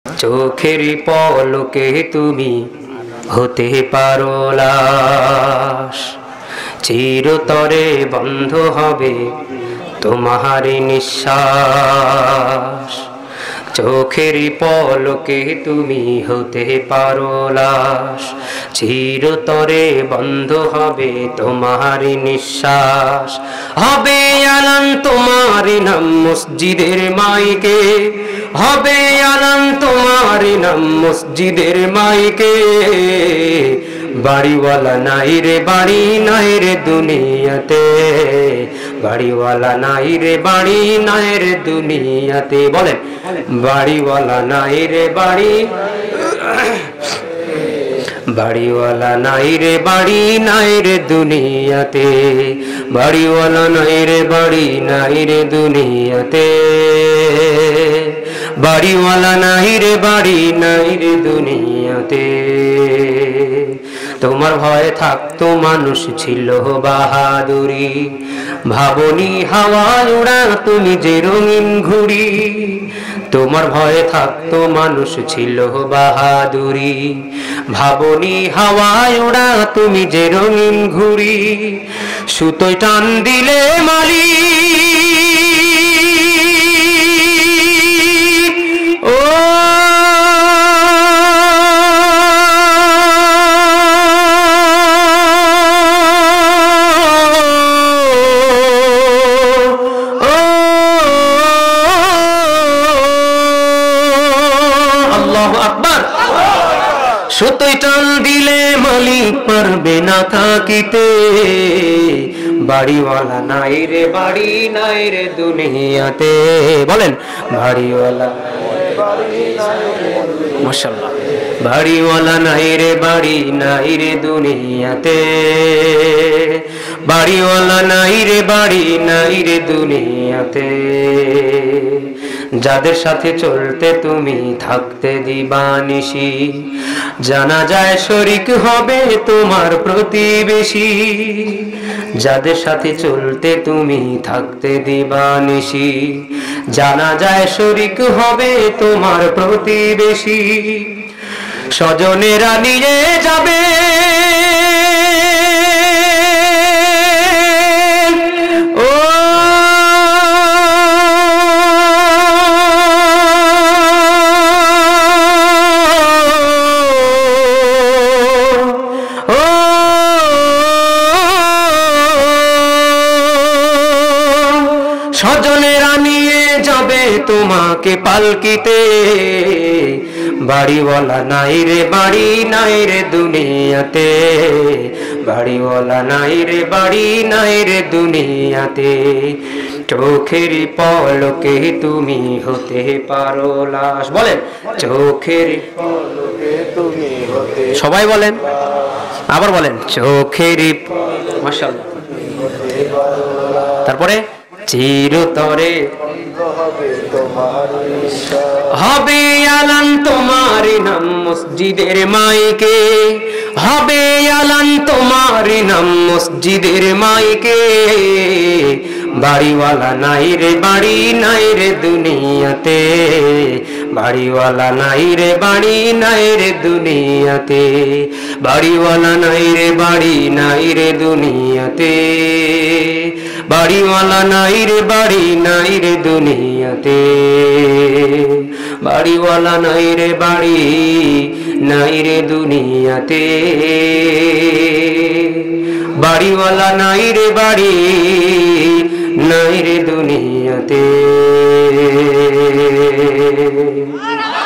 চোখের পলকে তুমি হতে পারো লাশ, চিরতরে বন্ধ হবে তোমার নিঃশ্বাস। চোখের পলকে তুমি হতে পারো লাশ, চিরতরে বন্ধ হবে তোমার নিঃশ্বাস। হবে আলান তোমার নাম মসজিদের মাইকে, হবে আলান তোমার নাম মসজিদের মাইকে। বাড়িওয়ালা নাই রে বাড়ি নাই রে দুনিয়াতে, বাড়িওয়ালা নাই রে বাড়ি নাই রে দুনিয়াতে। বলেন বাড়িওয়ালা নাই রে বাড়ি, বাড়িওয়ালা নাই রে বাড়ি নাই রে দুনিয়াতে, বাড়িওয়ালা নাই রে বাড়ি নাই রে দুনিয়াতে, বাড়িওয়ালা নাই রে বাড়ি নাই রে দুনিয়াতে। তোমার ভয়ে থাকতো মানুষ ছিল বাহাদুরি, ভাবনি হাওয়ায় উড়া তুমি যে রঙিন ঘুড়ি। তোমার ভয়ে থাকতো মানুষ ছিল বাহাদুরি, ভাবনি হাওয়ায় উড়া তুমি যে রঙিন ঘুড়ি। সুতোয় টান দিলে মালি ও সুতোয় টান দিলে মালিক পারবে না থাকিতে। বাড়িওয়ালা নাই রে বাড়ি নাই রে দুনিয়াতে। বলেন বাড়িওয়ালা মাশাআল্লাহ, বাড়িওয়ালা নাই রে বাড়ি নাই রে দুনিয়াতে, বাড়িওয়ালা নাই রে বাড়ি নাই রে দুনিয়াতে। যাদের সাথে চলতে তুমি থাকতে দিবানিশি, জানা যায় শরীক হবে তোমার প্রতিবেশী। যাদের সাথে চলতে তুমি থাকতে দিবানিশি, জানা যায় শরীক হবে তোমার প্রতিবেশী। স্বজনেরা নিয়ে যাবে স্বজনেরা নিয়ে যাবে তোমাকে পালকিতে। বাড়িওয়ালা নাই রে বাড়ি নাই রে দুনিয়াতে, বাড়িওয়ালা নাই রে বাড়ি নাই রে দুনিয়াতে। চোখের পলকে তুমি হতে পারো লাশ। বলেন চোখের পলকে তুমি হতে, সবাই বলেন আবার বলেন চোখের মাশাআল্লাহ। তারপরে চিরতরে হবে আলান তোমার নাম মসজিদের মাইকে, হবে আলান তোমার নাম মসজিদের মাইকে। বাড়িওয়ালা নাই রে বাড়ি নাই রে দুনিয়াতে, বাড়িওয়ালা নাই রে বাড়ি নাই রে দুনিয়াতে, বাড়িওয়ালা নাই রে বাড়ি নাই রে দুনিয়াতে, বাড়িওয়ালা নাই রে বাড়ি নাই রে দুনিয়াতে, বাড়িওয়ালা নাই রে বাড়ি নাই রে দুনিয়াতে, বাড়িওয়ালা নাই রে বাড়ি নাই রে দুনিয়াতে।